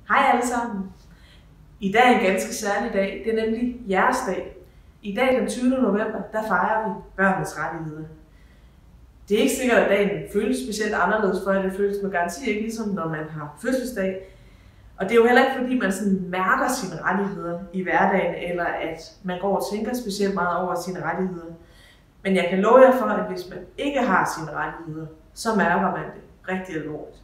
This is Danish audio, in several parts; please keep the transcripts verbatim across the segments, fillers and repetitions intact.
Hej alle sammen. I dag er en ganske særlig dag. Det er nemlig jeres dag. I dag den tyvende november, der fejrer vi børnenes rettigheder. Det er ikke sikkert, at dagen føles specielt anderledes for jer. Det føles med garanti ikke ligesom, når man har fødselsdag. Og det er jo heller ikke, fordi man sådan mærker sine rettigheder i hverdagen, eller at man går og tænker specielt meget over sine rettigheder. Men jeg kan love jer for, at hvis man ikke har sine rettigheder, så mærker man det rigtig alvorligt.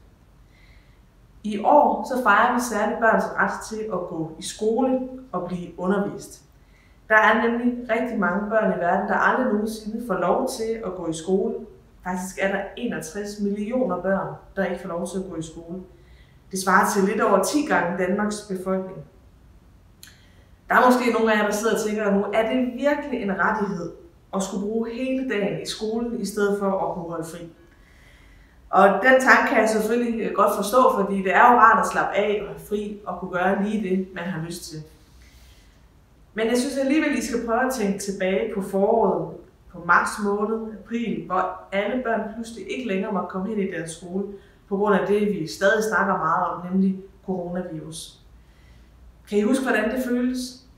I år så fejrer vi særligt børns ret til at gå i skole og blive undervist. Der er nemlig rigtig mange børn i verden, der aldrig nogensinde får lov til at gå i skole. Faktisk er der enogtres millioner børn, der ikke får lov til at gå i skole. Det svarer til lidt over ti gange Danmarks befolkning. Der er måske nogle af jer, der sidder og tænker nu, er det virkelig en rettighed at skulle bruge hele dagen i skolen, i stedet for at kunne holde fri? Og den tanke kan jeg selvfølgelig godt forstå, fordi det er jo rart at slappe af og have fri og kunne gøre lige det, man har lyst til. Men jeg synes alligevel, I skal prøve at tænke tilbage på foråret, på marts måned, april, hvor alle børn pludselig ikke længere må komme hen i deres skole, på grund af det, vi stadig snakker meget om, nemlig coronavirus. Kan I huske, hvordan det føles?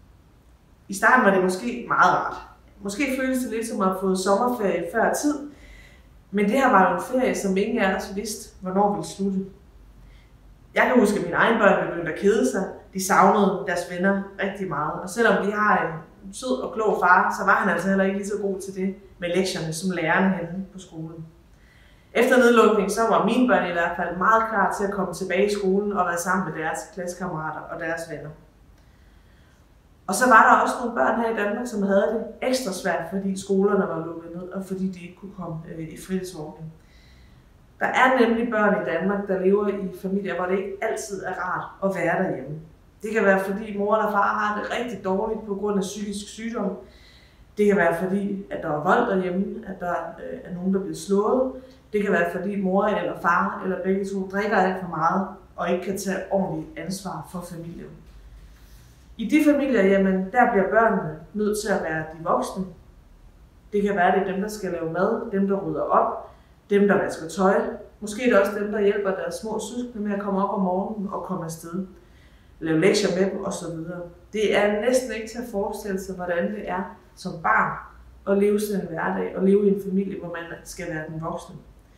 I starten var det måske meget rart. Måske føles det lidt som at have fået sommerferie før tid, men det her var jo en ferie, som ingen af os vidste, hvornår ville slutte. Jeg kan huske, at mine egne børn begyndte at kede sig. De savnede deres venner rigtig meget. Og selvom de har en sød og klog far, så var han altså heller ikke lige så god til det med lektierne som lærerne henne på skolen. Efter nedlukningen så var mine børn i hvert fald meget klar til at komme tilbage i skolen og være sammen med deres klassekammerater og deres venner. Og så var der også nogle børn her i Danmark, som havde det ekstra svært, fordi skolerne var lukket ned, og fordi de ikke kunne komme øh, i fritidsordning. Der er nemlig børn i Danmark, der lever i familier, hvor det ikke altid er rart at være derhjemme. Det kan være, fordi mor eller far har det rigtig dårligt på grund af psykisk sygdom. Det kan være, fordi at der er vold derhjemme, at der øh, er nogen, der bliver slået. Det kan være, fordi mor eller far eller begge to drikker alt for meget og ikke kan tage ordentligt ansvar for familien. I de familier, jamen, der bliver børnene nødt til at være de voksne. Det kan være, at det er dem, der skal lave mad, dem, der rydder op, dem, der vasker tøj. Måske er det også dem, der hjælper deres små søskende med at komme op om morgenen og komme afsted. Lave lektier med dem osv. Det er næsten ikke til at forestille sig, hvordan det er som barn at leve sådan en hverdag og leve i en familie, hvor man skal være den voksne.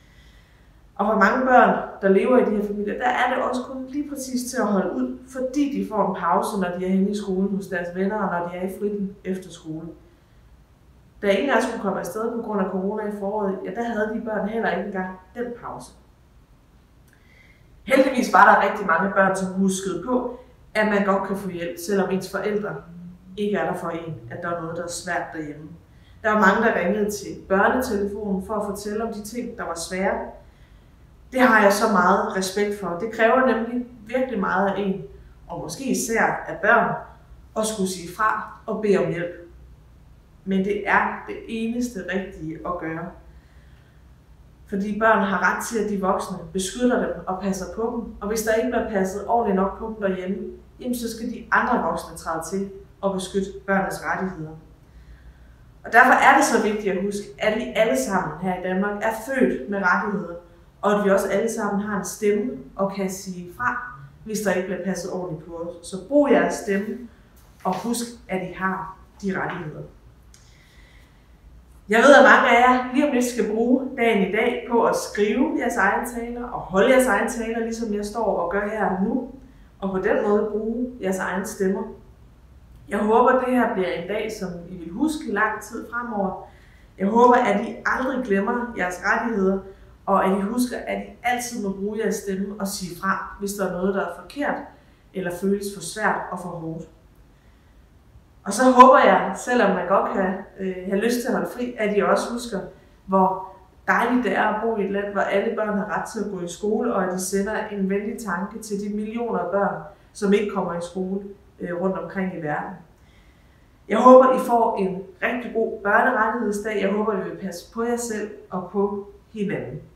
Og for mange børn, der lever i de her familier, der er det også kun lige præcis til at holde ud, fordi de får en pause, når de er henne i skolen hos deres venner, og når de er i fritiden efter skole. Da ingen af os kunne komme afsted på grund af corona i foråret, ja, der havde de børn heller ikke engang den pause. Heldigvis var der rigtig mange børn, som huskede på, at man godt kan få hjælp, selvom ens forældre ikke er der for en, at der er noget, der er svært derhjemme. Der var mange, der ringede til børnetelefonen for at fortælle om de ting, der var svære. Det har jeg så meget respekt for. Det kræver nemlig virkelig meget af en, og måske især af børn, at skulle sige fra og bede om hjælp. Men det er det eneste rigtige at gøre. Fordi børn har ret til, at de voksne beskytter dem og passer på dem. Og hvis der ikke bliver passet ordentligt nok på dem derhjemme, jamen så skal de andre voksne træde til og beskytte børnenes rettigheder. Og derfor er det så vigtigt at huske, at vi alle sammen her i Danmark er født med rettigheder, og at vi også alle sammen har en stemme og kan sige fra, hvis der ikke bliver passet ordentligt på os. Så brug jeres stemme og husk, at I har de rettigheder. Jeg ved, at mange af jer lige om lidt skal bruge dagen i dag på at skrive jeres egne taler og holde jeres egne taler, ligesom jeg står og gør her nu, og på den måde bruge jeres egne stemmer. Jeg håber, at det her bliver en dag, som I vil huske lang tid fremover. Jeg håber, at I aldrig glemmer jeres rettigheder, og at I husker, at I altid må bruge jeres stemme og sige fra, hvis der er noget, der er forkert, eller føles for svært og for hårdt. Og så håber jeg, selvom man godt kan øh, have lyst til at holde fri, at I også husker, hvor dejligt det er at bo i et land, hvor alle børn har ret til at gå i skole, og at de sender en venlig tanke til de millioner af børn, som ikke kommer i skole øh, rundt omkring i verden. Jeg håber, I får en rigtig god børnerettighedsdag. Jeg håber, I vil passe på jer selv og på hinanden.